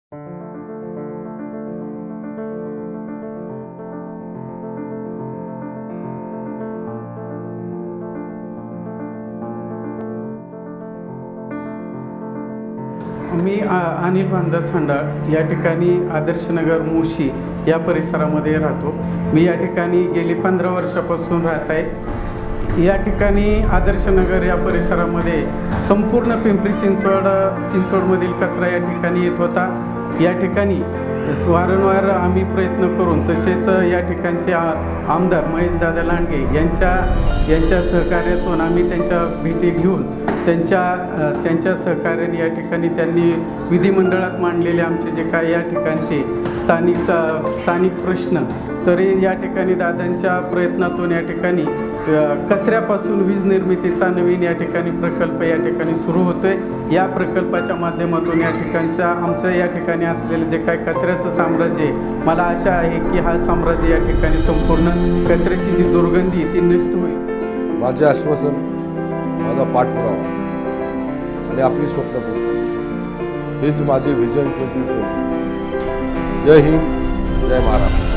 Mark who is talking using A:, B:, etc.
A: मी अनिल भानदास हांडाळ या ठिकाणी आदर्शनगर मुशी या परिसरामध्ये राहतो। मी या ठिकाणी गेली 15 वर्षापासून राहत आहे। या ठिकाणी आदर्शनगर या परिसरामध्ये संपूर्ण पिंपरी चिंचवडमधील कचरा या ठिकाणी येत होता। या ठिकाणी वारंवार आम्ही प्रयत्न करून तसेच या ठिकाणचे आमदार महेशदादा लांडगे यांच्या सहकार्यातून आम्ही त्यांच्या भेटी घेऊन त्यांच्या सहकार्याने या ठिकाणी त्यांनी विधिमंडळात मांडलेले आमचे जे काय या ठिकाणचे स्थानिक प्रश्न तरी या ठिकाणी दादांच्या प्रयत्नातून या ठिकाणी कचऱ्यापासून वीज निर्मितीचा नवीन या ठिकाणी प्रकल्प या ठिकाणी सुरू होतोय। या प्रकल्पाच्या माध्यमातून या ठिकाणच्या आमचं या ठिकाणी असलेलं जे काय कचऱ्याचं साम्राज्य आहे, मला आशा आहे की हा साम्राज्य या ठिकाणी संपूर्ण कचऱ्याची जी दुर्गंधी ती नष्ट होईल।
B: माझे आश्वासन, माझा पाठपुरावा आणि आपली स्वप्नपूर्ती हेच माझे व्हिजन 2020। जय हिंद, जय महाराष्ट्र।